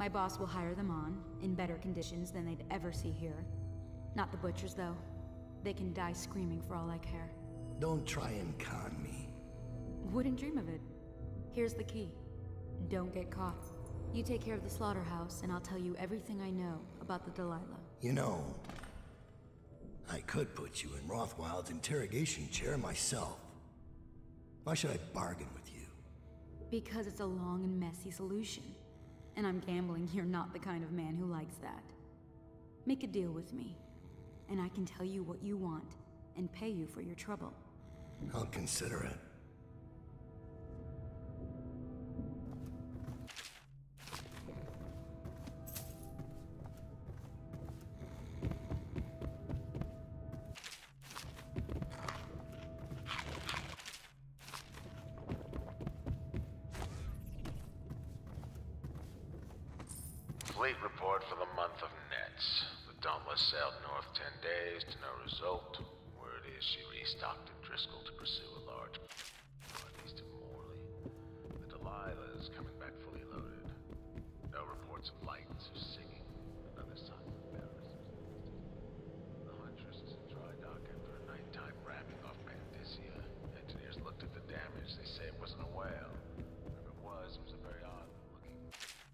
My boss will hire them on, in better conditions than they'd ever see here. Not the butchers, though. They can die screaming for all I care. Don't try and con me. Wouldn't dream of it. Here's the key. Don't get caught. You take care of the slaughterhouse, and I'll tell you everything I know about the Delilah. You know, I could put you in Rothwild's interrogation chair myself. Why should I bargain with you? Because it's a long and messy solution. And I'm gambling you're not the kind of man who likes that. Make a deal with me, and I can tell you what you want, and pay you for your trouble. I'll consider it. Fleet report for the month of Nets. The Dauntless sailed north 10 days to no result. Word is she restocked at Driscoll to pursue a large northeast of Morley. The Delilah is coming back fully loaded. No reports of lights or singing. Another sign of Barrister. The Huntress is in dry dock after a nighttime ramming off Mandisia. Engineers looked at the damage. They say it wasn't a whale. If it was a very odd looking.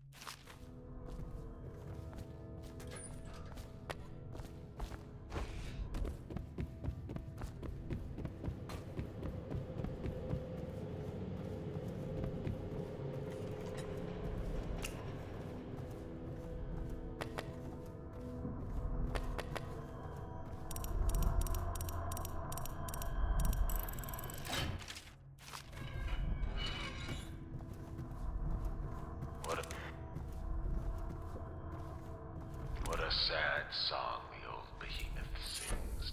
What a sad song the old behemoth sings.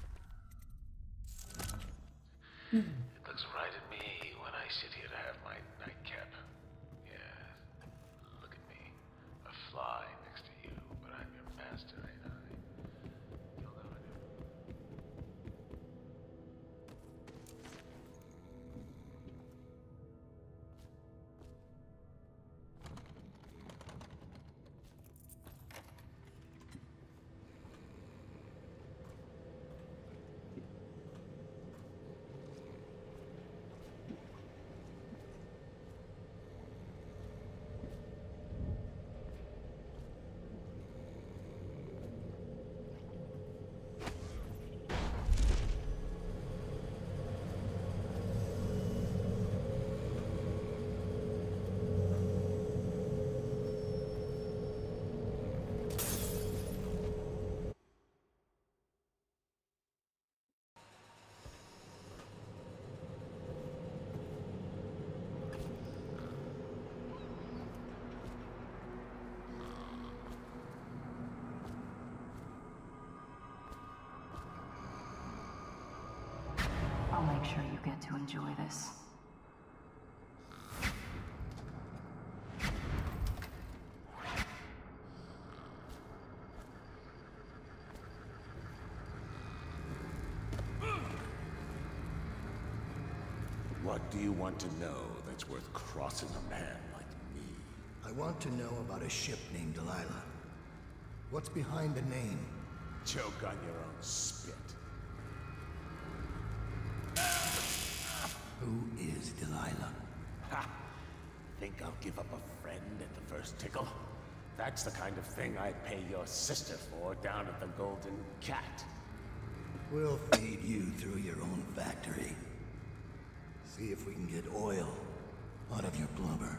It looks right at me when I sit here to have my nightcap. Yeah, look at me. A fly next to you, but I'm your master, ain't I? You'll never do. I'll make sure you get to enjoy this. What do you want to know that's worth crossing a man like me? I want to know about a ship named Delilah. What's behind the name? Choke on your own spit. Who is Delilah? Ha! Think I'll give up a friend at the first tickle? That's the kind of thing I'd pay your sister for down at the Golden Cat. We'll feed you through your own factory. See if we can get oil out of your blubber.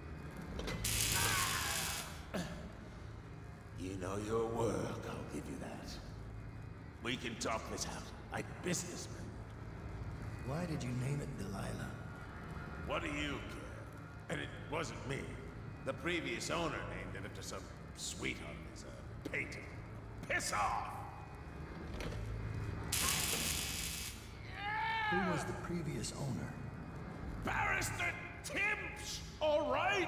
You know your work, I'll give you that. We can talk this out, like businessmen. Why did you name it Delilah? What do you care? And it wasn't me. The previous owner named it after some sweetheart as a painter. Piss off! Who was the previous owner? Barrister Timsh! All right?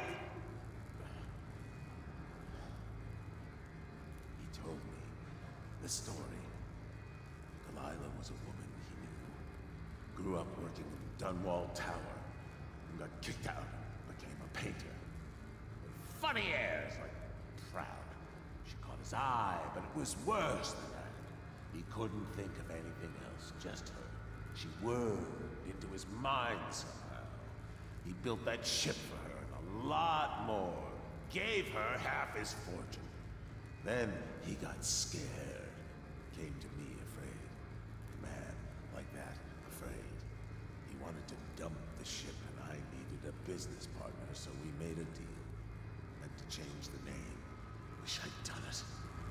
He told me the story. Delilah was a woman he knew. Grew up working in Dunwall Tower. And got kicked out and became a painter. funny airs, like proud. She caught his eye, but it was worse than that. He couldn't think of anything else, just her. She wormed into his mind somehow. He built that ship for her and a lot more. Gave her half his fortune. Then he got scared. Came to me afraid. A man like that, afraid. He wanted to dump the ship and I needed a business partner, so we made a deal. Had to change the name. Wish I'd done it.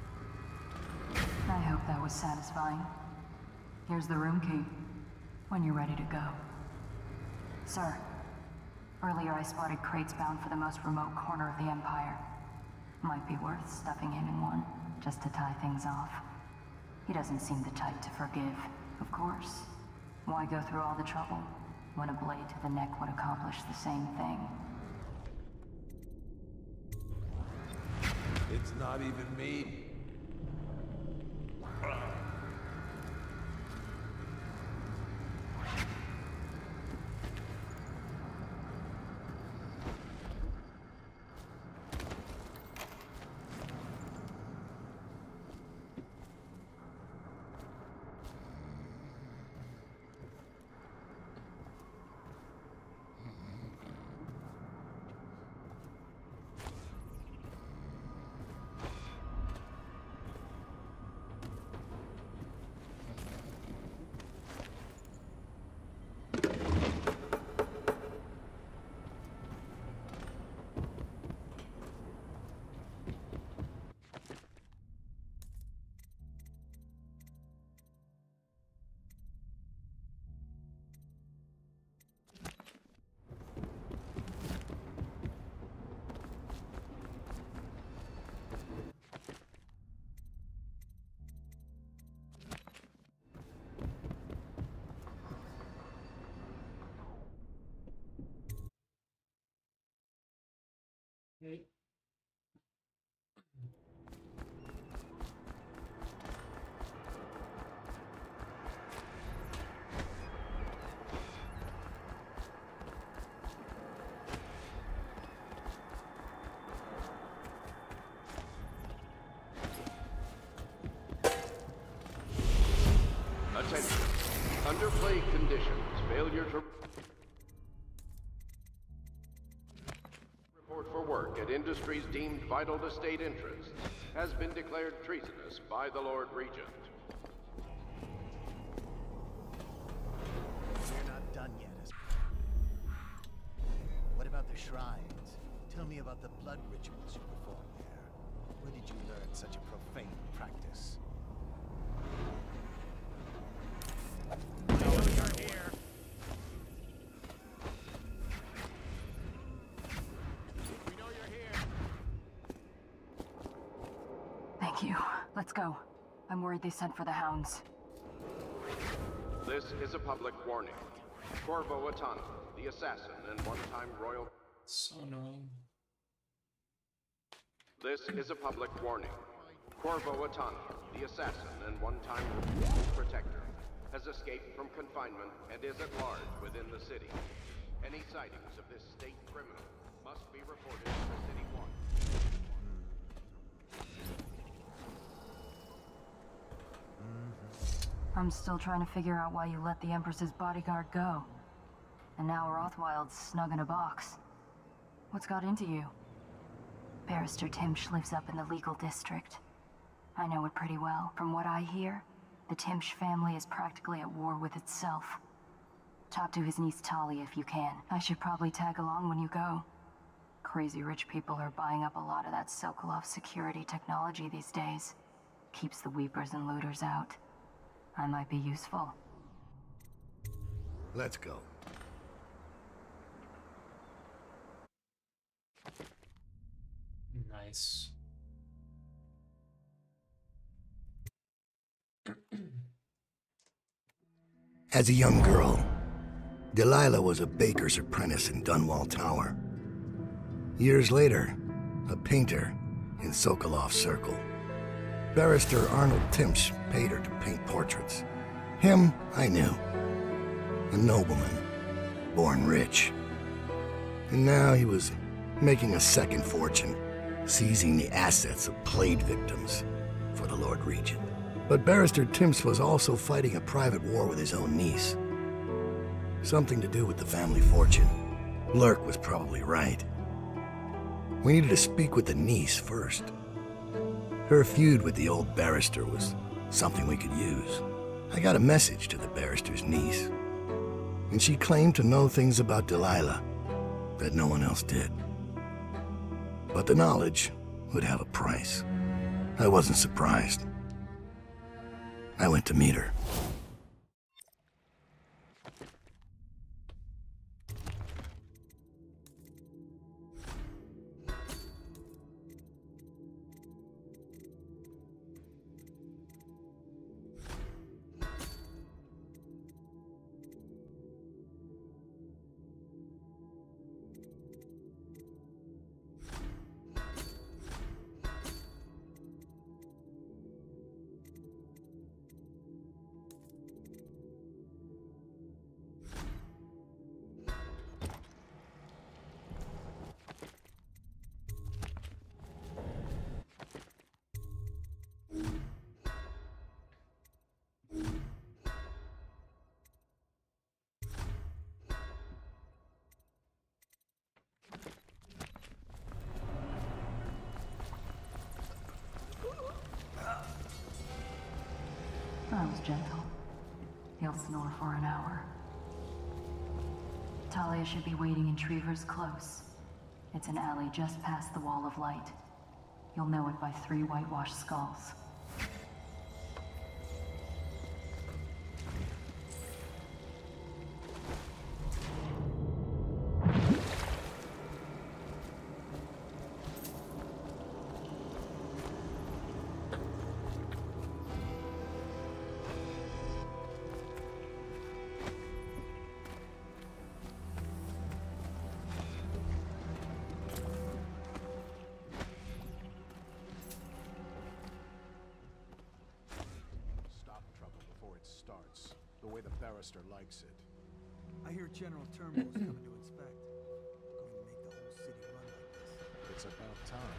I hope that was satisfying. Here's the room key, when you're ready to go. Sir, earlier I spotted crates bound for the most remote corner of the Empire. Might be worth stuffing him in one, just to tie things off. He doesn't seem the type to forgive, of course. Why go through all the trouble, when a blade to the neck would accomplish the same thing? It's not even me. Okay. Attention. Under plague conditions, failure to report for work at industries deemed vital to state interests has been declared treasonous by the Lord Regent. We're not done yet. What about the shrines? Tell me about the blood rituals you perform there. Where did you learn such a profane practice? Thank you. Let's go. I'm worried they sent for the hounds. This is a public warning. Corvo, the assassin and one-time royal... So annoying. This is a public warning. Corvo, the assassin and one-time protector, has escaped from confinement and is at large within the city. Any sightings of this state criminal must be reported to the City Watch. I'm still trying to figure out why you let the Empress's bodyguard go. And now Rothwild's snug in a box. What's got into you? Barrister Timsh lives up in the legal district. I know it pretty well. From what I hear, the Timsh family is practically at war with itself. Talk to his niece Talia if you can. I should probably tag along when you go. Crazy rich people are buying up a lot of that Sokolov security technology these days. Keeps the weepers and looters out. I might be useful. Let's go. Nice. As a young girl, Delilah was a baker's apprentice in Dunwall Tower. Years later, a painter in Sokolov's circle. Barrister Arnold Timsh paid her to paint portraits. Him, I knew. A nobleman, born rich. And now he was making a second fortune, seizing the assets of plague victims for the Lord Regent. But Barrister Timsh was also fighting a private war with his own niece. Something to do with the family fortune. Lurk was probably right. We needed to speak with the niece first. Her feud with the old barrister was something we could use. I got a message to the barrister's niece, and she claimed to know things about Delilah that no one else did. But the knowledge would have a price. I wasn't surprised. I went to meet her. I was gentle. He'll snore for an hour. Talia should be waiting in Trevor's Close. It's an alley just past the Wall of Light. You'll know it by 3 whitewashed skulls. Starts the way the barrister likes it. I hear General Turnbull's coming to inspect. Going to make the whole city run like this. It's about time.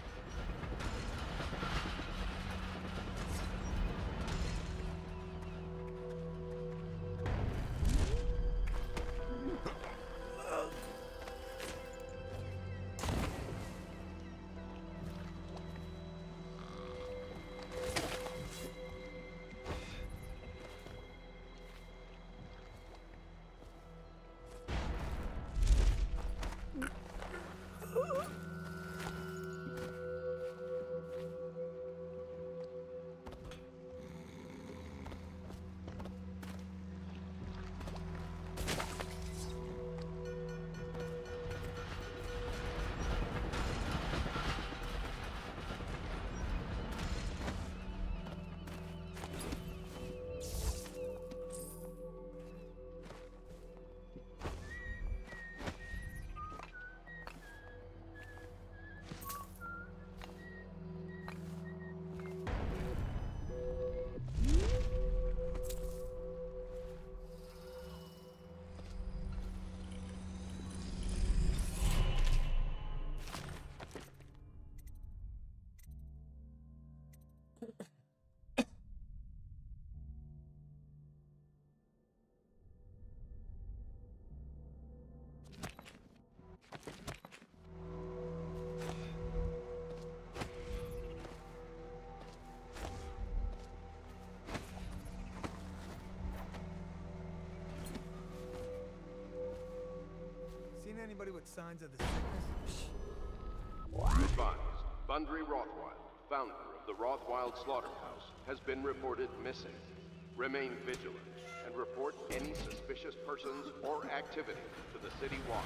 Anybody with signs of the sickness? Advised, Bundry Rothwild, founder of the Rothwild Slaughterhouse, has been reported missing. Remain vigilant and report any suspicious persons or activity to the City Watch.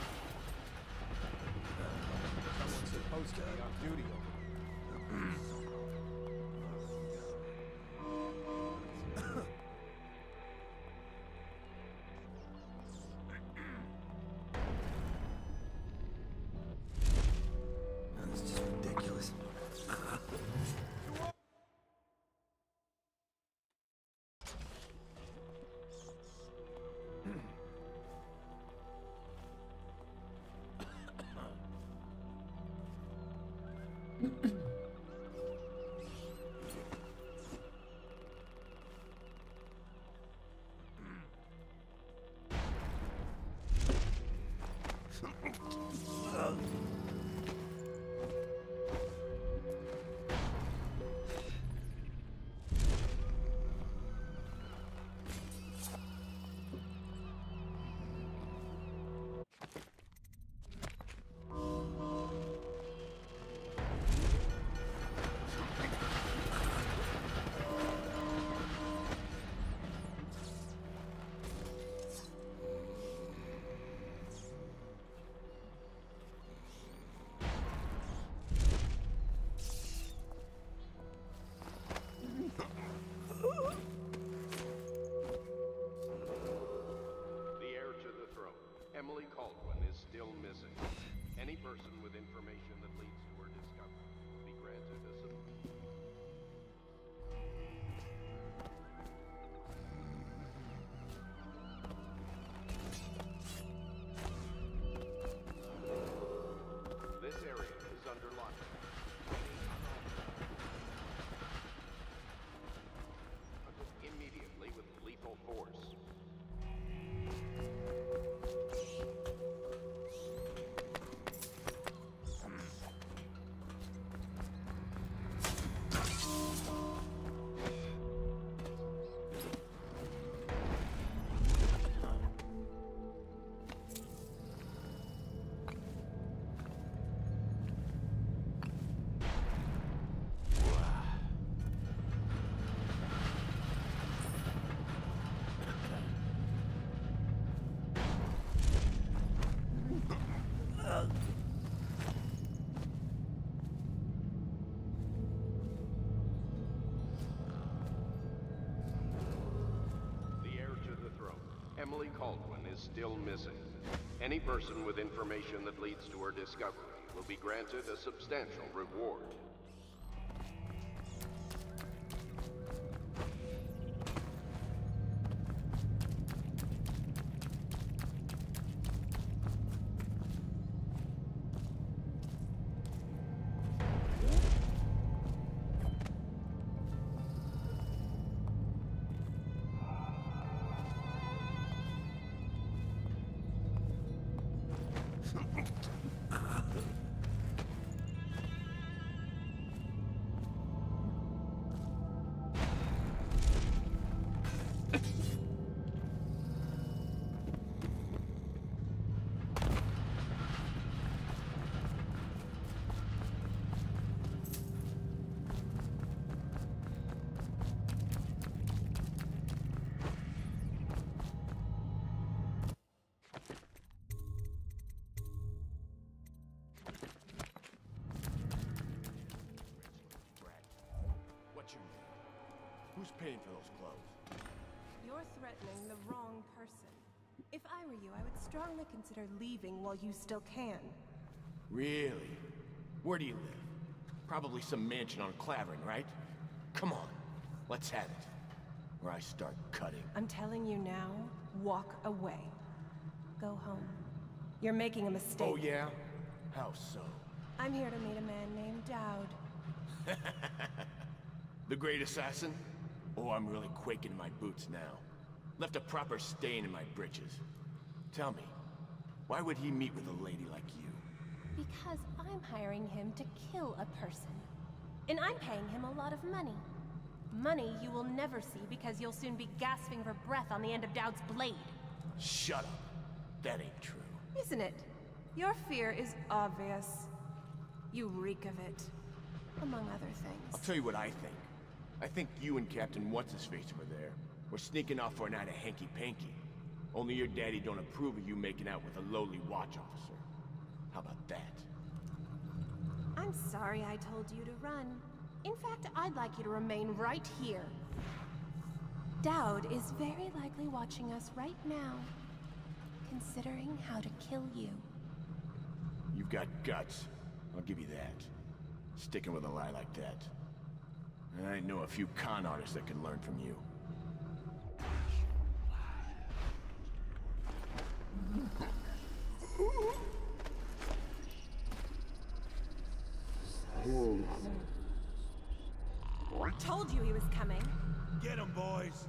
Someone's supposed to be on duty over there. Emily Caldwin is still missing. Any person with information that leads to her discovery will be granted a substantial reward. Who's paying for those clothes? You're threatening the wrong person. If I were you, I would strongly consider leaving while you still can. Really? Where do you live? Probably some mansion on Clavering, right? Come on, let's have it. Or I start cutting. I'm telling you now, walk away. Go home. You're making a mistake. Oh yeah? How so? I'm here to meet a man named Dowd. The great assassin? Oh, I'm really quaking in my boots now. Left a proper stain in my britches. Tell me, why would he meet with a lady like you? Because I'm hiring him to kill a person. And I'm paying him a lot of money. Money you will never see because you'll soon be gasping for breath on the end of Dowd's blade. Shut up. That ain't true. Isn't it? Your fear is obvious. You reek of it, among other things. I'll tell you what I think. I think you and Captain What's-His-Face were there. We're sneaking off for a night of hanky-panky. Only your daddy don't approve of you making out with a lowly watch officer. How about that? I'm sorry I told you to run. In fact, I'd like you to remain right here. Dowd is very likely watching us right now, considering how to kill you. You've got guts. I'll give you that. Sticking with a lie like that. I know a few con artists that can learn from you. I told you he was coming. Get him, boys!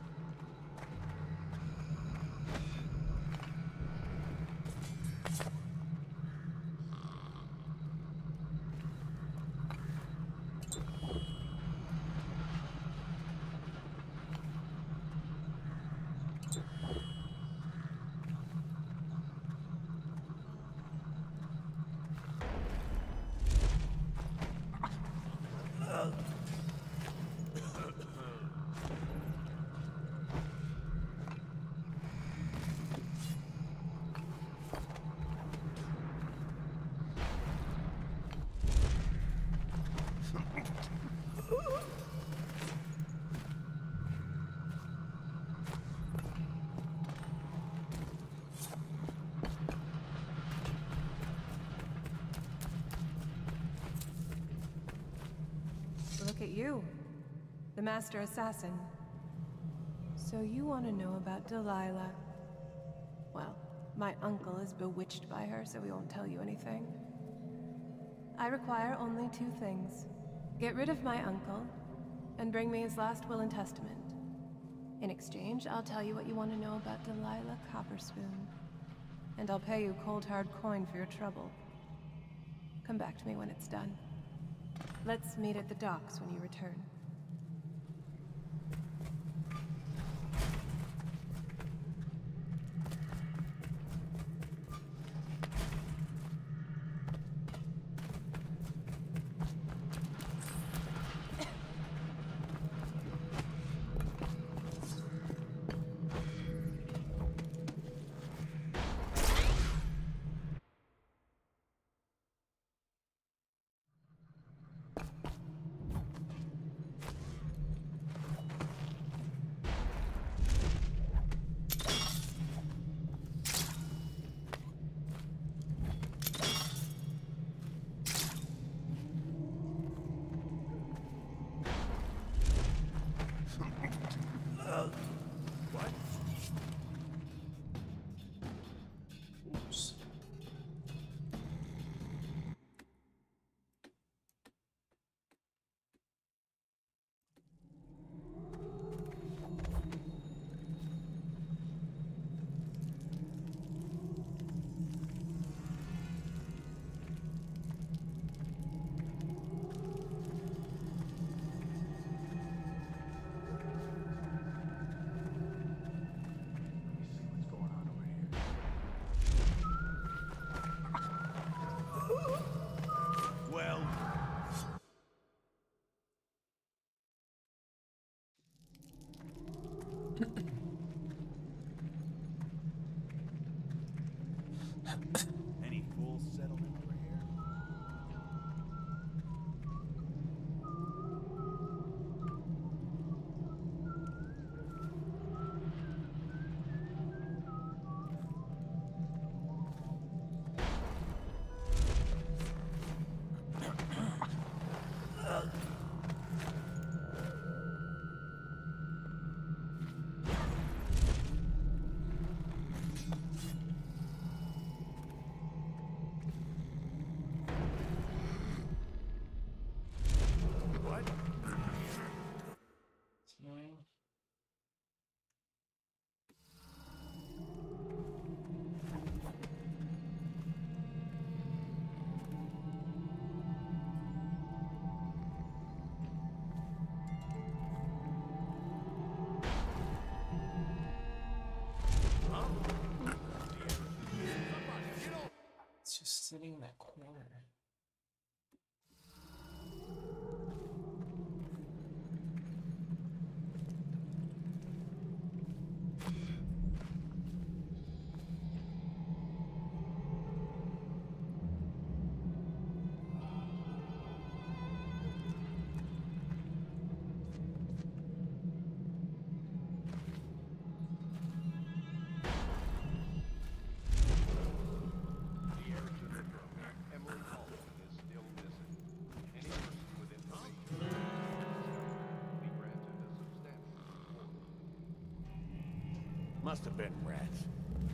Look at you, the master assassin. So you want to know about Delilah? Well, my uncle is bewitched by her, so we won't tell you anything. I require only two things. Get rid of my uncle, and bring me his last will and testament. In exchange, I'll tell you what you want to know about Delilah Copperspoon. And I'll pay you cold hard coin for your trouble. Come back to me when it's done. Let's meet at the docks when you return. sitting in that corner? Must have been rats.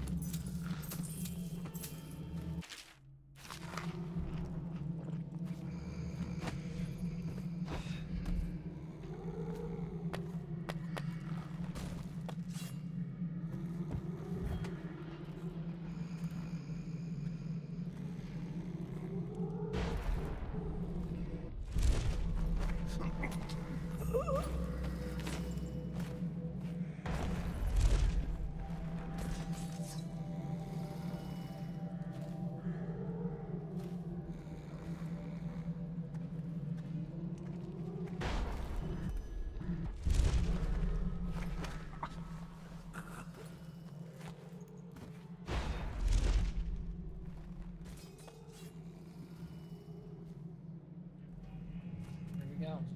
There we go.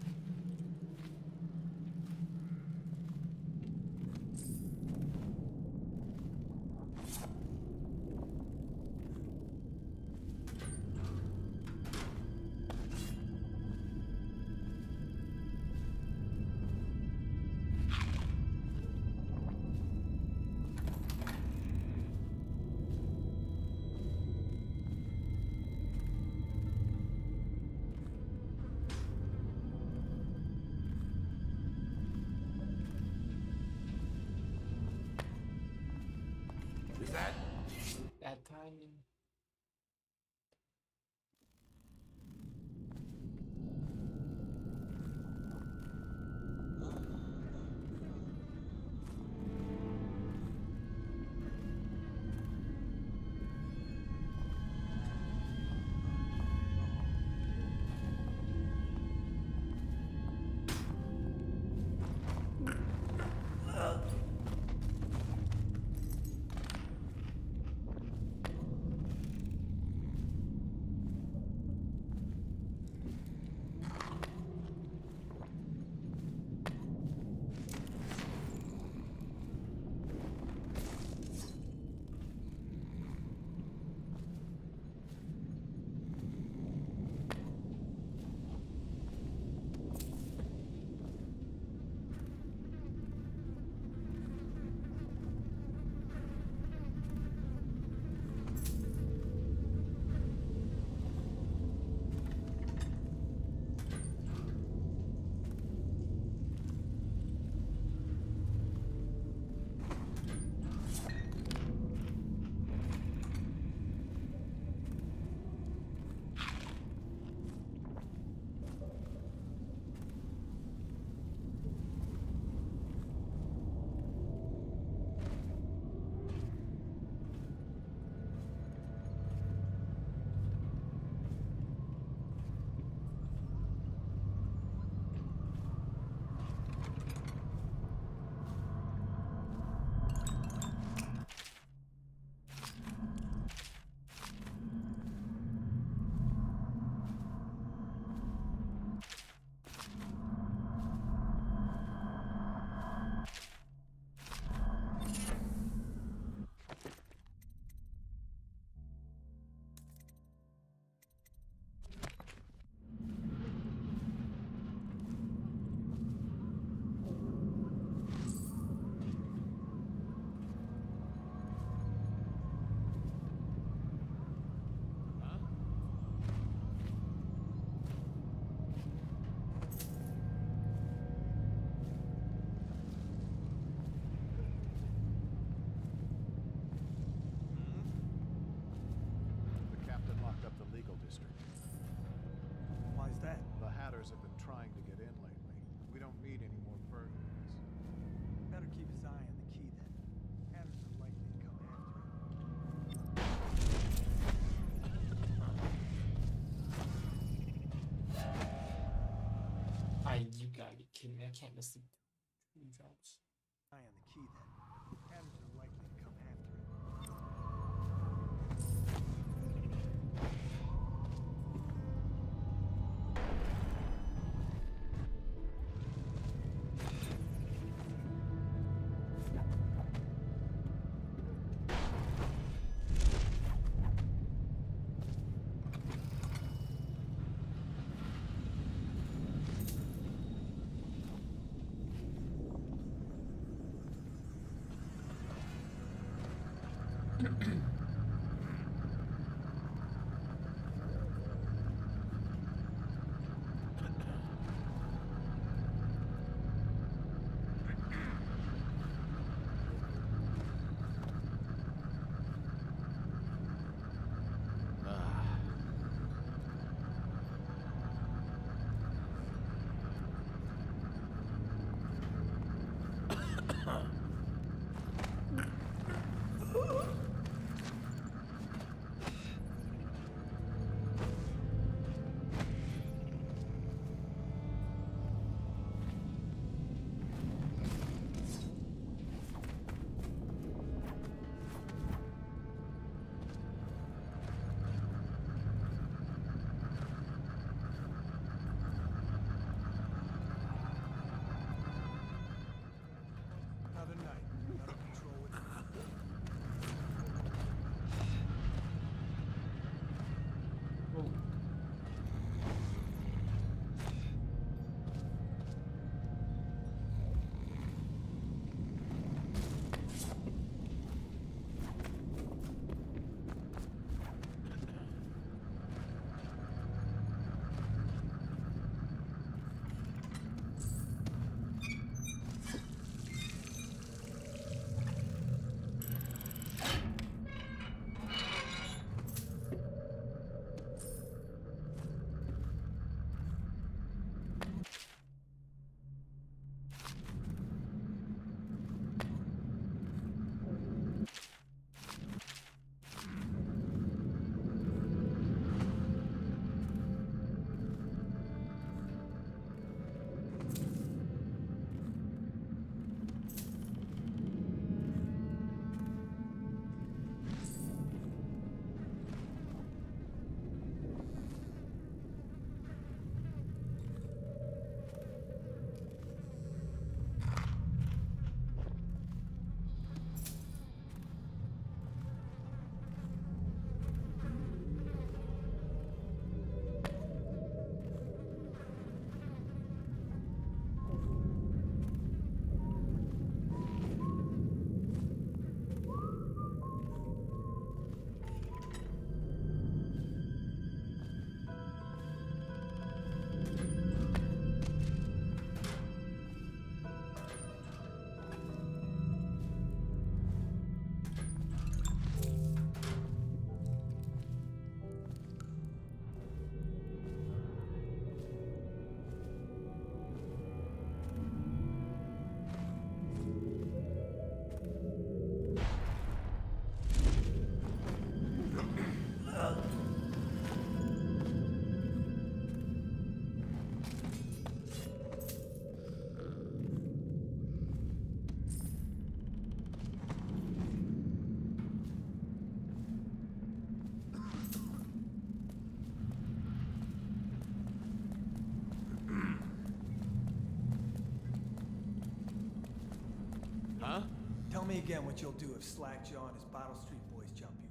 Is that? That timing. You gotta be kidding me. I can't miss the 2 jumps. Eye on the key then. Hatters are likely to come after it. Another night, another patrol with me. Oh. Tell me again what you'll do if Slackjaw and his Bottle Street boys jump you.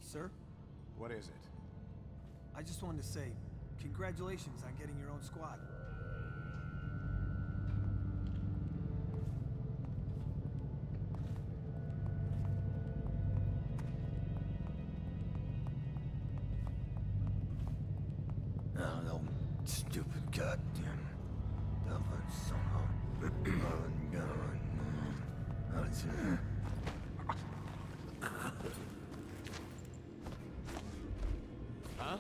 Sir? What is it? I just wanted to say, congratulations on getting your own squad. Oh, no, stupid goddamn double somehow. Huh?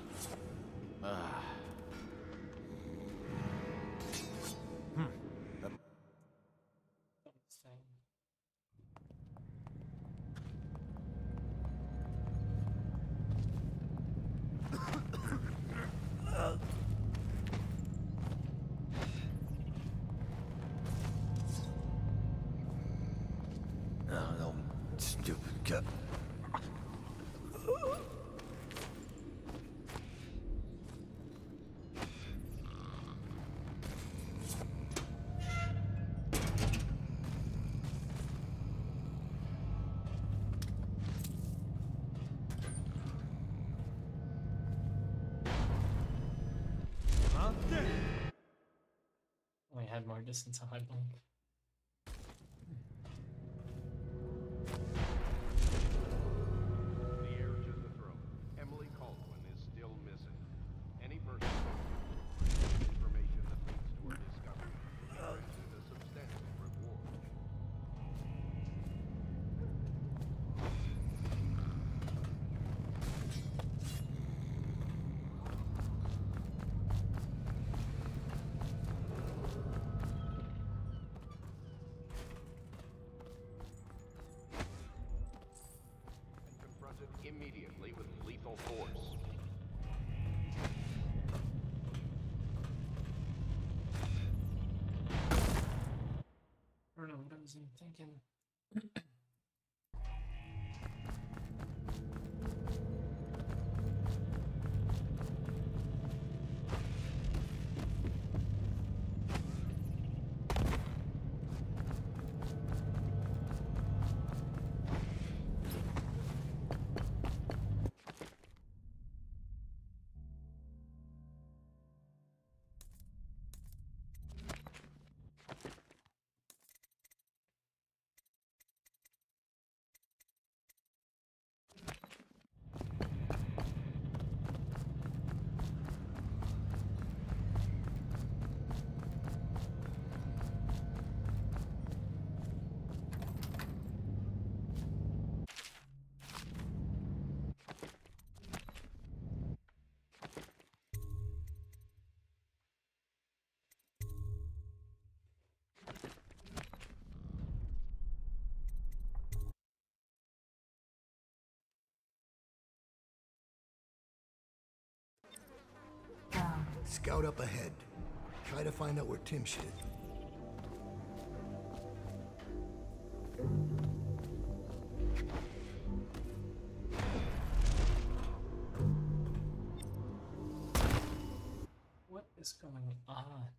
Thing. Oh, no, stupid god. I had more distance on my blink. The heir to the throne, Emily Caldwin, is still missing. Any person with information that leads to her discovery will be granted a substantial reward. And confronted immediately with lethal force. I don't know what I was even thinking. Scout up ahead. Try to find out where Timsh is. What is going on?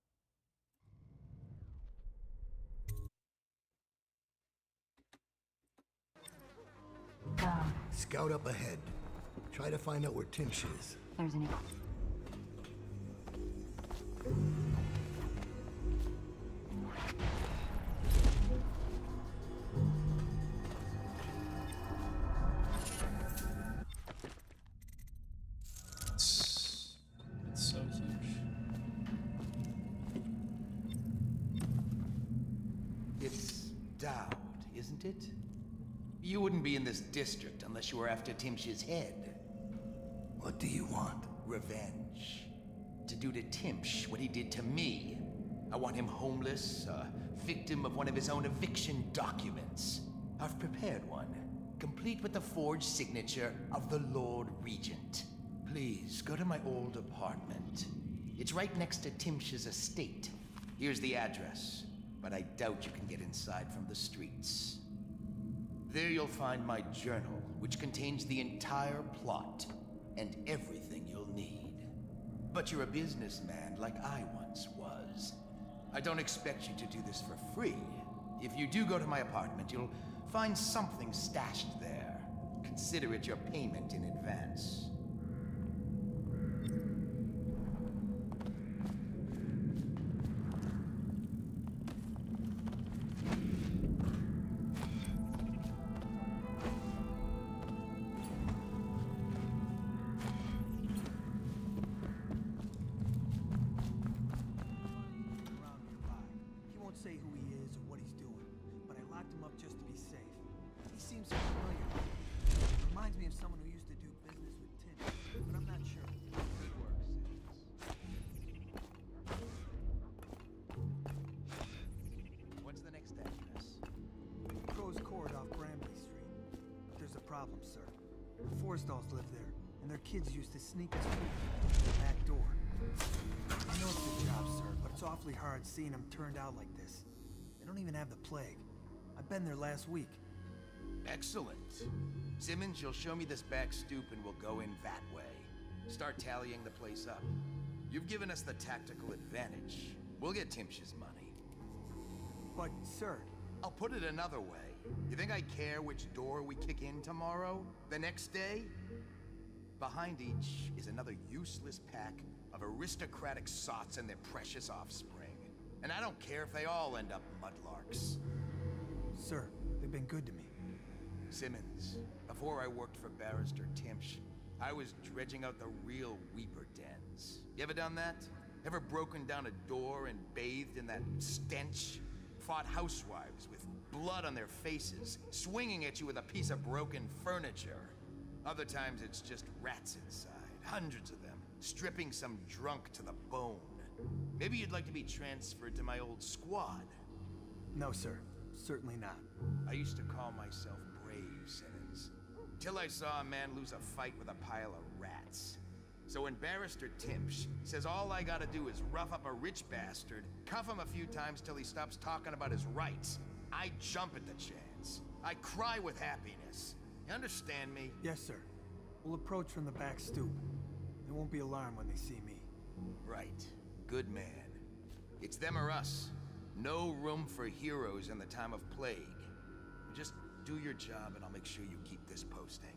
Scout up ahead. Try to find out where Timsh is. There's an It's so huge. It's Dowd, isn't it? You wouldn't be in this district unless you were after Timsh's head. What do you want? Revenge. To do to Timsh what he did to me. I want him homeless, a victim of one of his own eviction documents. I've prepared one, complete with the forged signature of the Lord Regent. Please, go to my old apartment. It's right next to Timsh's estate. Here's the address, but I doubt you can get inside from the streets. There you'll find my journal, which contains the entire plot and everything you'll need. But you're a businessman like I once was. I don't expect you to do this for free. If you do go to my apartment, you'll find something stashed there. Consider consider it your payment in advance. He won't say who he is or what he's doing, but I locked him up just to be safe. He seems familiar. Reminds me of someone who used to do business with Timsh, but I'm not sure. Good work, Simmons. What's the next address? Crow's Court off Bramley Street. There's a problem, sir. The Forrestalls live there, and their kids used to sneak us food through the back door. I know it's their job, sir, but it's awfully hard seeing them turned out like this. They don't even have the plague. I've been there last week. Excellent. Simmons, you'll show me this back stoop and we'll go in that way. Start tallying the place up. You've given us the tactical advantage. We'll get Timsh's money. But, sir... I'll put it another way. You think I care which door we kick in tomorrow? The next day? Behind each is another useless pack of aristocratic sots and their precious offspring. And I don't care if they all end up mudlarks. Sir, they've been good to me. Simmons, before I worked for Barrister Timsh, I was dredging out the real Weeper dens. You ever done that? Ever broken down a door and bathed in that stench? Fought housewives with blood on their faces, swinging at you with a piece of broken furniture. Other times it's just rats inside, hundreds of them, stripping some drunk to the bone. Maybe you'd like to be transferred to my old squad. No, sir. Certainly not. I used to call myself brave, Simmons. Till I saw a man lose a fight with a pile of rats. So when Barrister Timsh says all I gotta do is rough up a rich bastard, cuff him a few times till he stops talking about his rights, I jump at the chance. I cry with happiness. You understand me? Yes, sir. We'll approach from the back stoop. They won't be alarmed when they see me. Right. Good man. It's them or us. No room for heroes in the time of plague. Just do your job and I'll make sure you keep this posting.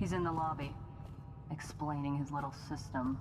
He's in the lobby, explaining his little system.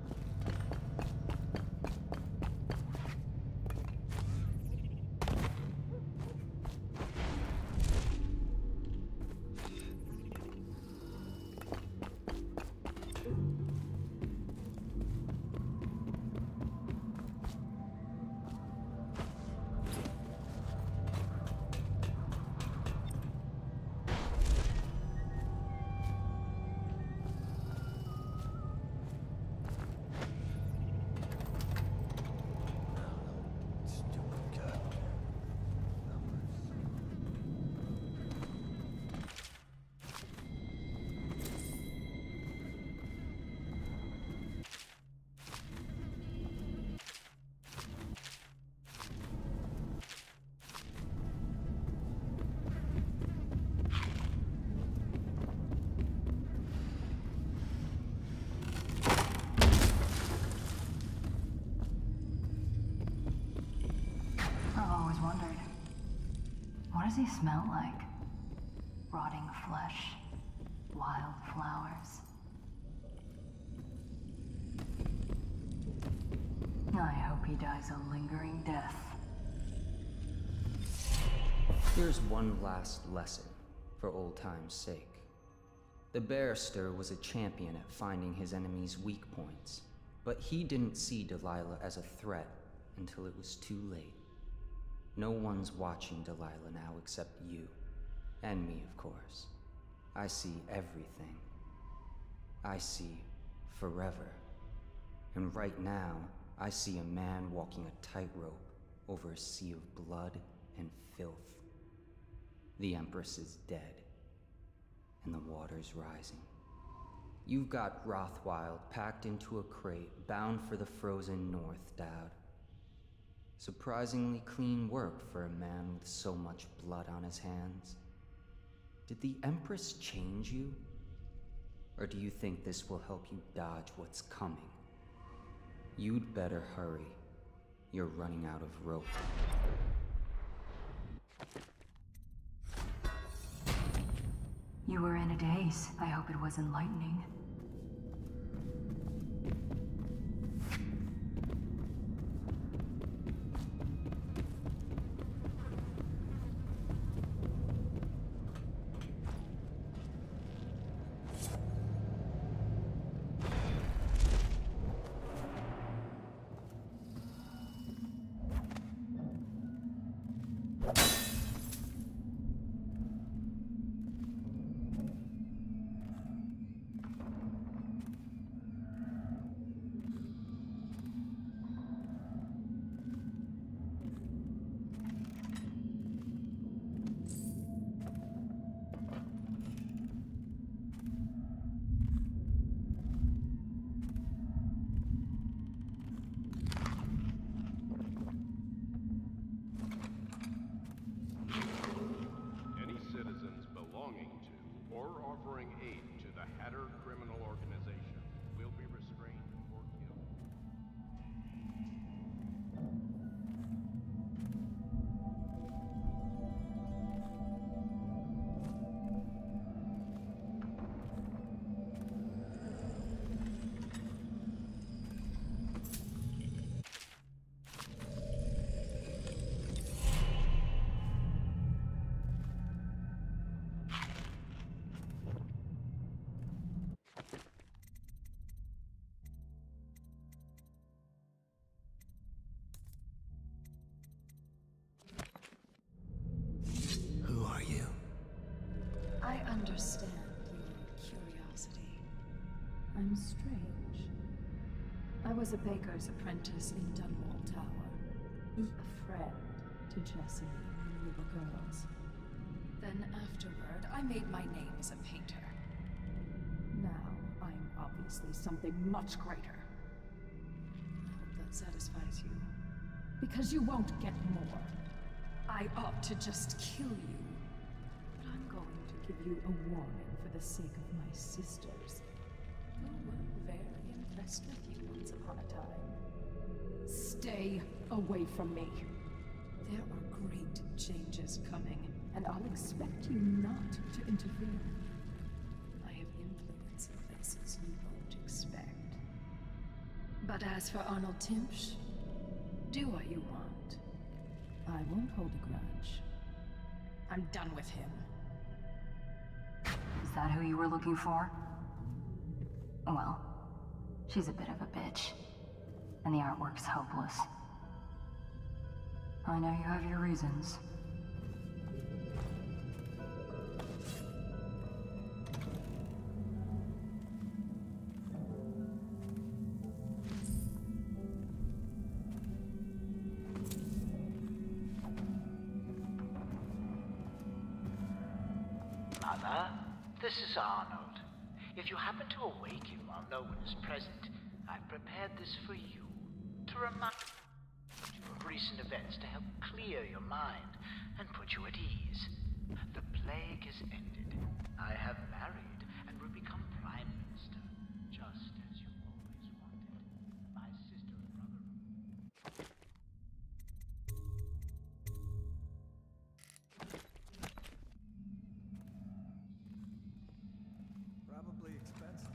What does he smell like? Rotting flesh, wild flowers. I hope he dies a lingering death. Here's one last lesson, for old time's sake. The Barrister was a champion at finding his enemies' weak points, but he didn't see Delilah as a threat until it was too late. No one's watching Delilah now except you. And me, of course. I see everything. I see forever. And right now, I see a man walking a tightrope over a sea of blood and filth. The Empress is dead, and the water's rising. You've got Rothwild packed into a crate, bound for the frozen north, Dowd. Surprisingly clean work for a man with so much blood on his hands. Did the Empress change you? Or do you think this will help you dodge what's coming? You'd better hurry. You're running out of rope. You were in a daze. I hope it was enlightening. I understand your curiosity. I'm strange. I was a baker's apprentice in Dunwall Tower. A friend to Jessie when we were girls. Then afterward, I made my name as a painter. Now, I'm obviously something much greater. I hope that satisfies you. Because you won't get more. I ought to just kill you. But I'm going to give you a warning for the sake of my sisters, who were very impressed with you once upon a time. Stay away from me. There are great changes coming, and I'll expect you not to interfere. I have But as for Arnold Timsh, do what you want. I won't hold a grudge. I'm done with him. Is that who you were looking for? Well, she's a bit of a bitch. And the artwork's hopeless. I know you have your reasons. Mother, this is Arnold. If you happen to awaken while no one is present, I've prepared this for you to remind you of recent events to help clear your mind and put you at ease. The plague has ended. I have married and will become Prime Minister, just as you always wanted. My sister and brother... Probably expensive.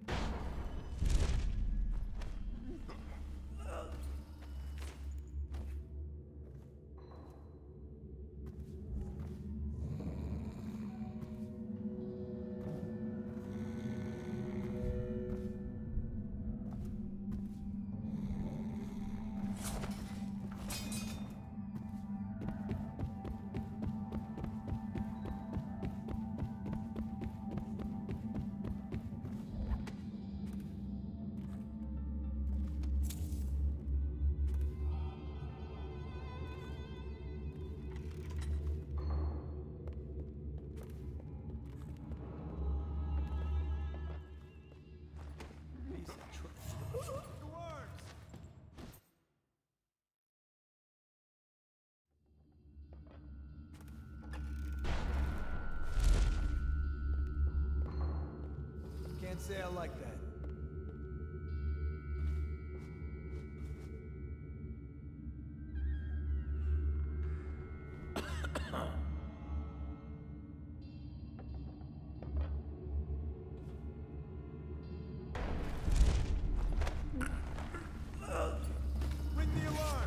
Can't say I like that. Ring the alarm!